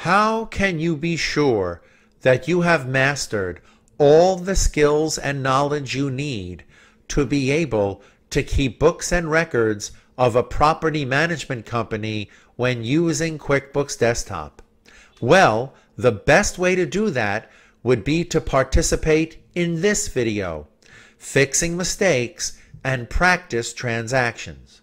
How can you be sure that you have mastered all the skills and knowledge you need to be able to keep books and records of a property management company when using QuickBooks Desktop? Well, the best way to do that would be to participate in this video, Fixing Mistakes and Practice Transactions.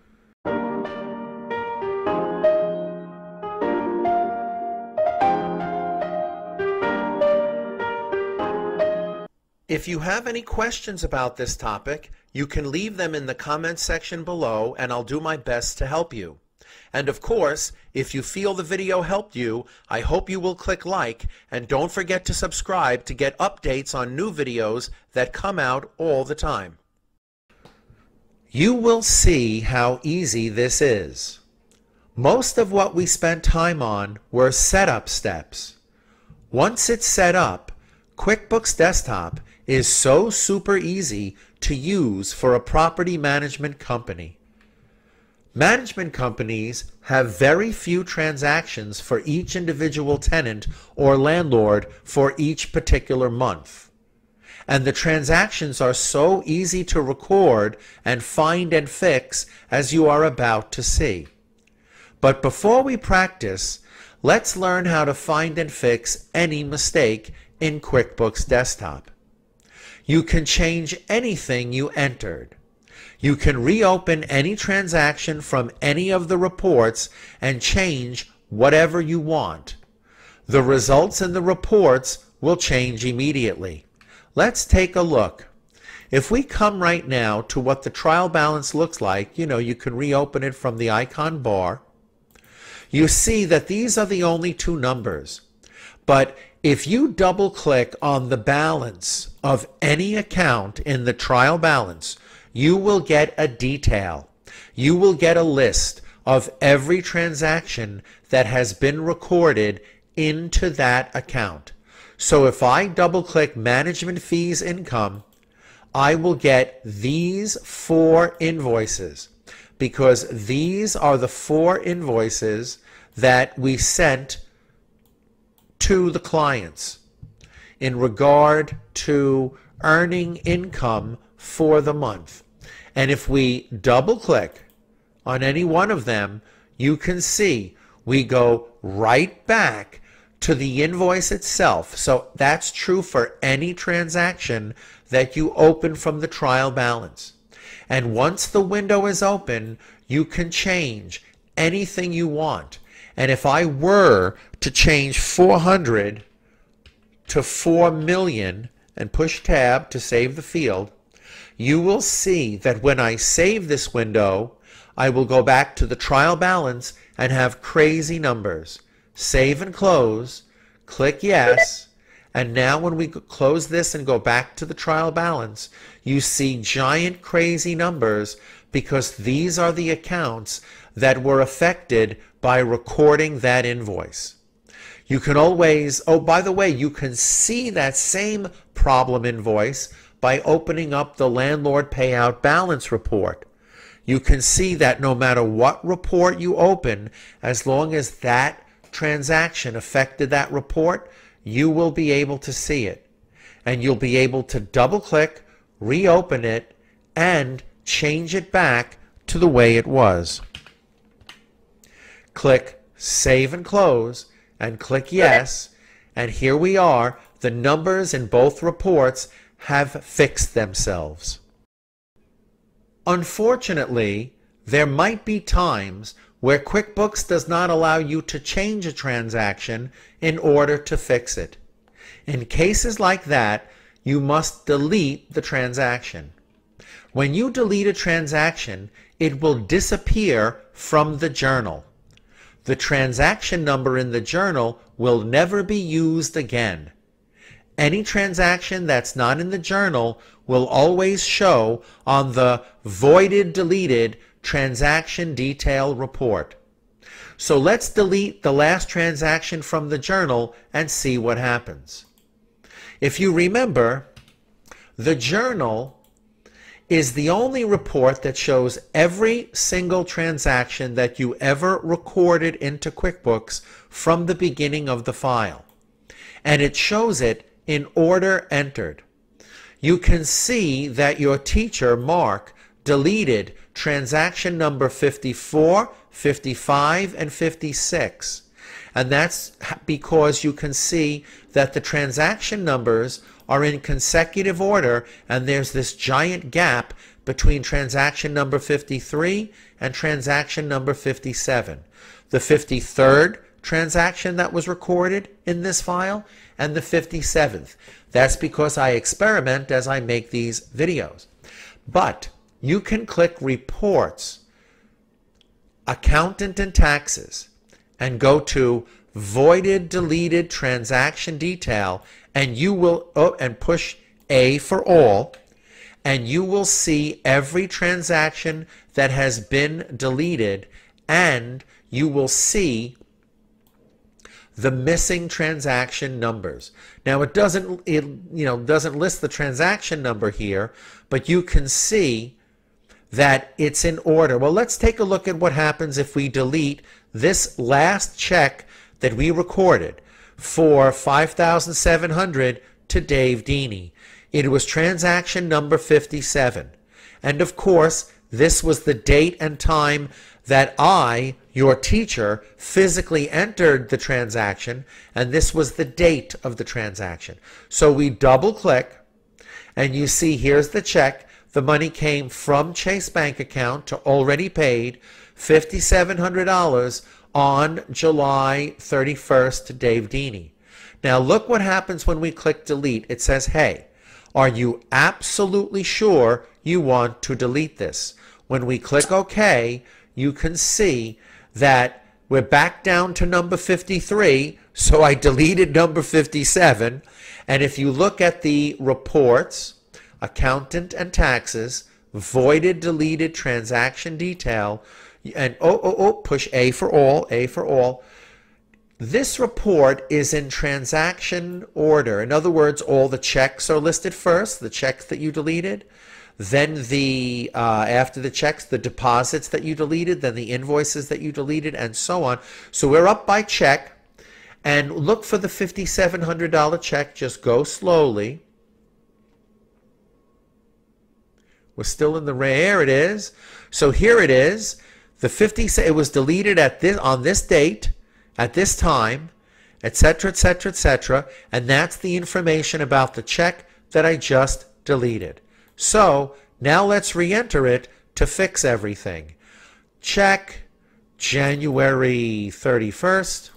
If you have any questions about this topic, you can leave them in the comments section below and I'll do my best to help you. And of course, if you feel the video helped you, I hope you will click like and don't forget to subscribe to get updates on new videos that come out all the time. You will see how easy this is. Most of what we spent time on were setup steps. Once it's set up, QuickBooks Desktop is so super easy to use for a property management company. Management companies have very few transactions for each individual tenant or landlord for each particular month. And the transactions are so easy to record and find and fix as you are about to see. But before we practice, let's learn how to find and fix any mistake in QuickBooks Desktop. You can change anything you entered. You can reopen any transaction from any of the reports and change whatever you want. The results in the reports will change immediately. Let's take a look. If we come right now to what the trial balance looks like, you can reopen it from the icon bar. You see that these are the only two numbers. But if you double click on the balance of any account in the trial balance, you will get a detail. You will get a list of every transaction that has been recorded into that account. So if I double click management fees income, I will get these 4 invoices because these are the 4 invoices that we sent to the clients in regard to earning income for the month. And if we double click on any one of them, you can see we go right back to the invoice itself. So that's true for any transaction that you open from the trial balance. And once the window is open, you can change anything you want. And if I were to change 400 to 4 million and push tab to save the field, you will see that when I save this window, I will go back to the trial balance and have crazy numbers. Save and close, click yes, and now when we close this and go back to the trial balance, you see giant crazy numbers because these are the accounts that were affected by recording that invoice. You can always, oh, by the way, you can see that same problem invoice by opening up the landlord payout balance report. You can see that no matter what report you open, as long as that transaction affected that report, you will be able to see it. And you'll be able to double click, reopen it, and change it back to the way it was. Click Save and Close and click Yes, and here we are. The numbers in both reports have fixed themselves. Unfortunately, there might be times where QuickBooks does not allow you to change a transaction in order to fix it. In cases like that, you must delete the transaction. When you delete a transaction, it will disappear from the journal. The transaction number in the journal will never be used again. Any transaction that's not in the journal will always show on the voided deleted transaction detail report. So let's delete the last transaction from the journal and see what happens. If you remember, the journal is the only report that shows every single transaction that you ever recorded into QuickBooks from the beginning of the file. And it shows it in order entered. You can see that your teacher, Mark, deleted transaction number 54, 55, and 56. And that's because you can see that the transaction numbers are in consecutive order, and there's this giant gap between transaction number 53 and transaction number 57. The 53rd transaction that was recorded in this file and the 57th. That's because I experiment as I make these videos. But you can click Reports, Accountant and Taxes, and go to Voided Deleted Transaction Detail, and you will and push A for all, and you will see every transaction that has been deleted, and you will see the missing transaction numbers. Now it doesn't list the transaction number here, but you can see that it's in order. Well, let's take a look at what happens if we delete this last check that we recorded for $5,700 to Dave Deeney. It was transaction number 57. And of course, this was the date and time that I, your teacher, physically entered the transaction, and this was the date of the transaction. So we double click, and you see here's the check. The money came from Chase bank account to already paid $5,700 on July 31st to Dave Deeney. Now look what happens when we click delete. It says, hey, are you absolutely sure you want to delete this? When we click OK, you can see that we're back down to number 53, so I deleted number 57. And if you look at the reports, Accountant and Taxes, Voided Deleted Transaction Detail, and push A for all, A for all. This report is in transaction order. In other words, all the checks are listed first, the checks that you deleted, then the after the checks, the deposits that you deleted, then the invoices that you deleted, and so on. So we're up by check, and look for the $5,700 check. Just go slowly. We're still in the there it is. So here it is. The 50, it was deleted at this on this date, at this time, etc., etc., etc., and that's the information about the check that I just deleted. So now let's re-enter it to fix everything. Check January 31st.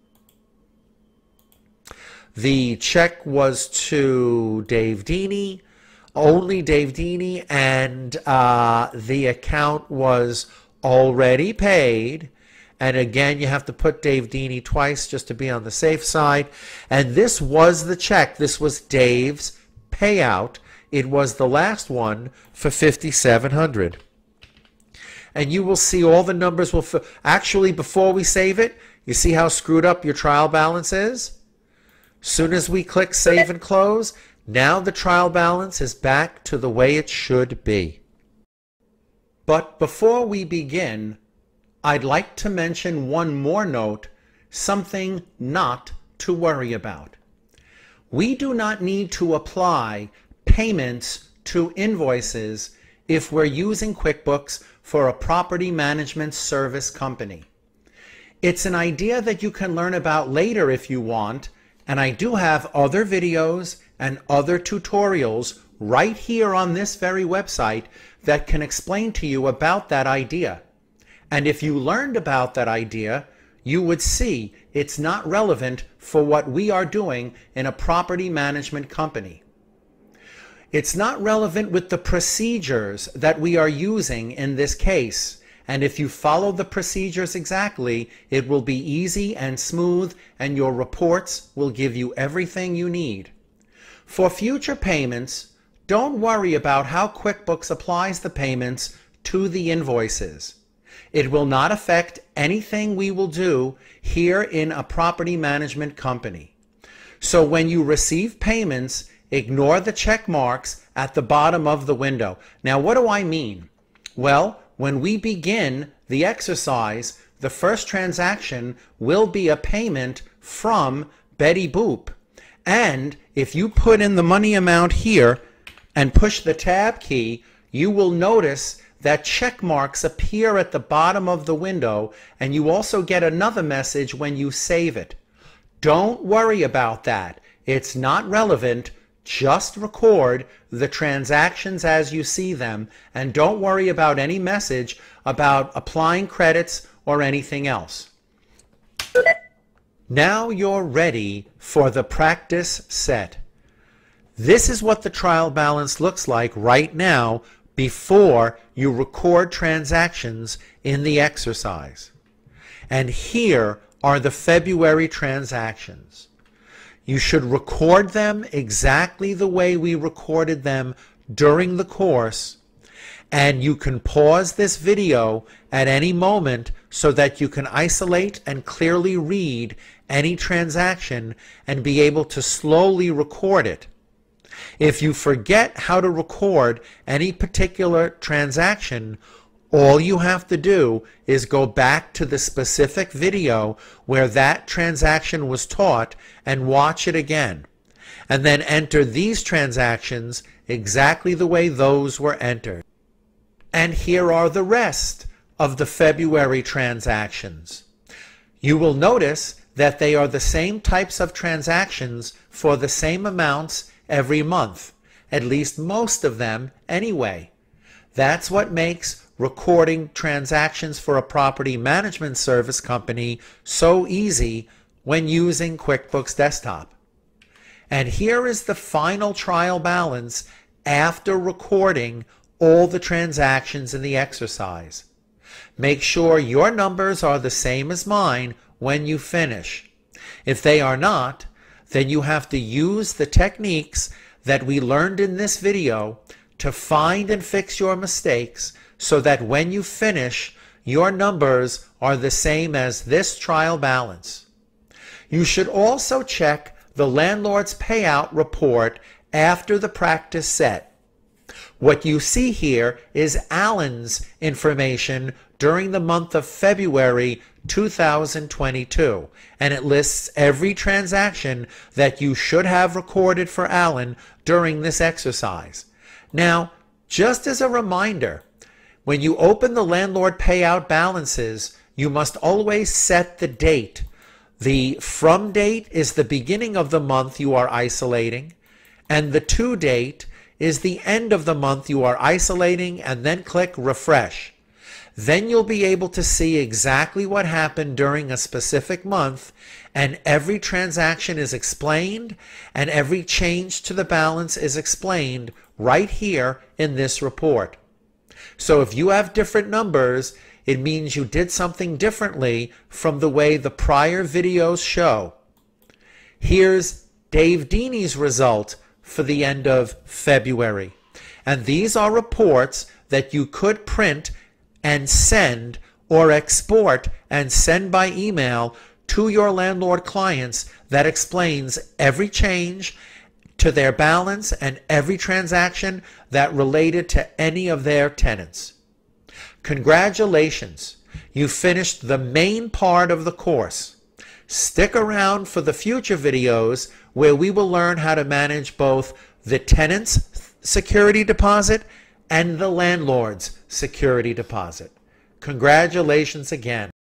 The check was to Dave Deeney, only Dave Deeney, and the account was already paid. And again, you have to put Dave Deeney twice just to be on the safe side. And this was the check. This was Dave's payout. It was the last one for $5,700. And you will see all the numbers will actually, before we save it, you see how screwed up your trial balance is? Soon as we click Save and Close, now the trial balance is back to the way it should be. But before we begin, I'd like to mention one more note, something not to worry about. We do not need to apply payments to invoices if we're using QuickBooks for a property management service company. It's an idea that you can learn about later if you want, and I do have other videos and other tutorials right here on this very website that can explain to you about that idea. And if you learned about that idea, you would see it's not relevant for what we are doing in a property management company. It's not relevant with the procedures that we are using in this case. And if you follow the procedures exactly, it will be easy and smooth, and your reports will give you everything you need. For future payments, don't worry about how QuickBooks applies the payments to the invoices. It will not affect anything we will do here in a property management company. So when you receive payments, ignore the check marks at the bottom of the window. Now, what do I mean? Well, when we begin the exercise, the first transaction will be a payment from Betty Boop. And if you put in the money amount here and push the tab key, you will notice that check marks appear at the bottom of the window, and you also get another message when you save it. Don't worry about that. It's not relevant. Just record the transactions as you see them, and don't worry about any message about applying credits or anything else. Now you're ready for the practice set. This is what the trial balance looks like right now before you record transactions in the exercise. And here are the February transactions. You should record them exactly the way we recorded them during the course, and you can pause this video at any moment so that you can isolate and clearly read any transaction and be able to slowly record it. If you forget how to record any particular transaction, all you have to do is go back to the specific video where that transaction was taught and watch it again, and then enter these transactions exactly the way those were entered. And here are the rest of the February transactions. You will notice that they are the same types of transactions for the same amounts every month, at least most of them anyway. That's what makes recording transactions for a property management service company so easy when using QuickBooks Desktop. And here is the final trial balance after recording all the transactions in the exercise. Make sure your numbers are the same as mine when you finish. If they are not, then you have to use the techniques that we learned in this video to find and fix your mistakes so that when you finish, your numbers are the same as this trial balance. You should also check the landlord's payout report after the practice set. What you see here is Alan's information during the month of February 2022, and it lists every transaction that you should have recorded for Alan during this exercise. Now, just as a reminder, when you open the landlord payout balances, you must always set the date. The from date is the beginning of the month you are isolating, and the to date is the end of the month you are isolating, and then click refresh. Then you'll be able to see exactly what happened during a specific month, and every transaction is explained and every change to the balance is explained right here in this report. So if you have different numbers, it means you did something differently from the way the prior videos show. Here's Dave Deeney's result for the end of February. And these are reports that you could print and send or export and send by email to your landlord clients that explains every change to their balance and every transaction that related to any of their tenants. Congratulations! You finished the main part of the course. Stick around for the future videos where we will learn how to manage both the tenant's security deposit and the landlord's security deposit. Congratulations again.